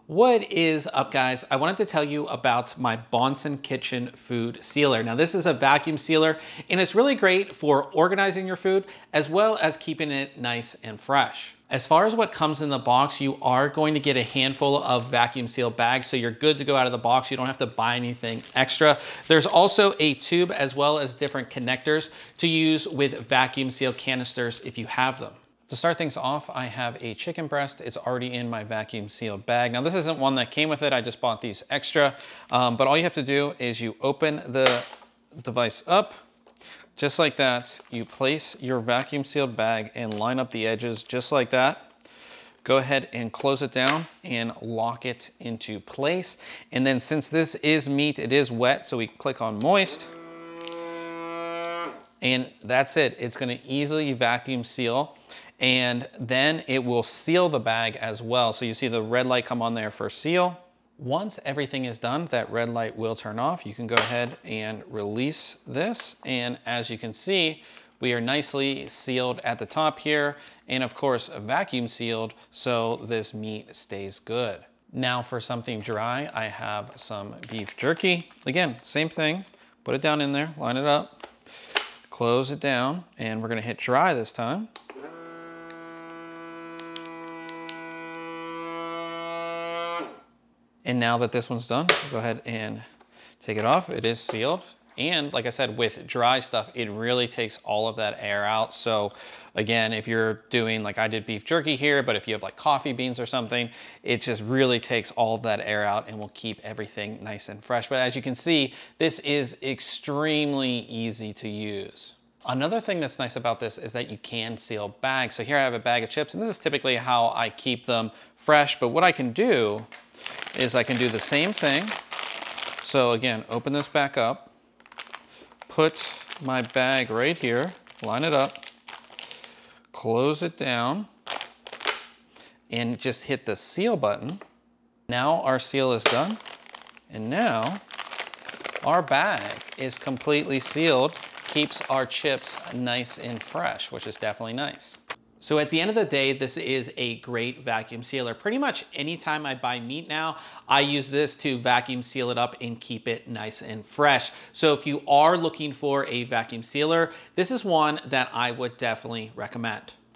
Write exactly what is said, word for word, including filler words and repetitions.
What is up, guys? I wanted to tell you about my Bahnsen Kitchen Food Sealer. Now, this is a vacuum sealer, and it's really great for organizing your food as well as keeping it nice and fresh. As far as what comes in the box, you are going to get a handful of vacuum seal bags, so you're good to go out of the box. You don't have to buy anything extra. There's also a tube as well as different connectors to use with vacuum seal canisters if you have them. To start things off, I have a chicken breast. It's already in my vacuum sealed bag. Now, this isn't one that came with it. I just bought these extra. Um, but all you have to do is you open the device up, just like that. You place your vacuum sealed bag and line up the edges just like that. Go ahead and close it down and lock it into place. And then since this is meat, it is wet, so we click on moist. And that's it. It's gonna easily vacuum seal, and then it will seal the bag as well. So you see the red light come on there for seal. Once everything is done, that red light will turn off. You can go ahead and release this. And as you can see, we are nicely sealed at the top here, and of course vacuum sealed, so this meat stays good. Now for something dry, I have some beef jerky. Again, same thing, put it down in there, line it up, close it down, and we're gonna hit dry this time. And now that this one's done, go ahead and take it off. It is sealed. And like I said, with dry stuff, it really takes all of that air out. So again, if you're doing, like I did beef jerky here, but if you have like coffee beans or something, it just really takes all of that air out and will keep everything nice and fresh. But as you can see, this is extremely easy to use. Another thing that's nice about this is that you can seal bags. So here I have a bag of chips, and this is typically how I keep them fresh. But what I can do is I can do the same thing. So again, open this back up, put my bag right here, line it up, close it down, and just hit the seal button. Now our seal is done, and now our bag is completely sealed, keeps our chips nice and fresh, which is definitely nice. So at the end of the day, this is a great vacuum sealer. Pretty much anytime I buy meat now, I use this to vacuum seal it up and keep it nice and fresh. So if you are looking for a vacuum sealer, this is one that I would definitely recommend.